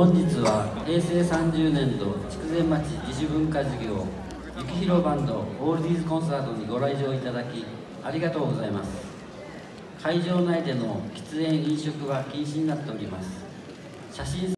本日は平成30年度筑前町自主文化事業幸宏バンドオールディーズコンサートにご来場いただきありがとうございます。会場内での喫煙飲食は禁止になっております。写真